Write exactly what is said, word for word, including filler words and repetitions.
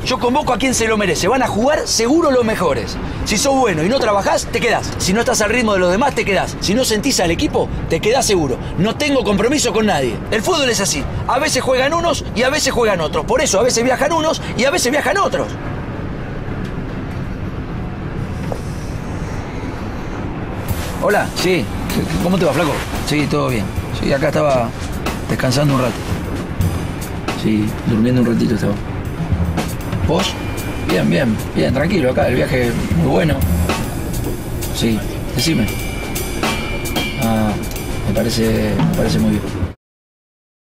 Yo convoco a quien se lo merece. Van a jugar seguro los mejores. Si sos bueno y no trabajás, te quedás. Si no estás al ritmo de los demás, te quedás. Si no sentís al equipo, te quedás seguro. No tengo compromiso con nadie. El fútbol es así. A veces juegan unos y a veces juegan otros. Por eso a veces viajan unos y a veces viajan otros. Hola, sí. ¿Cómo te va, flaco? Sí, todo bien. Sí, acá estaba descansando un rato. Sí, durmiendo un ratito estaba. ¿Vos? Bien, bien, bien, tranquilo acá, el viaje muy bueno. Sí, decime. Ah, me parece, me parece muy bien.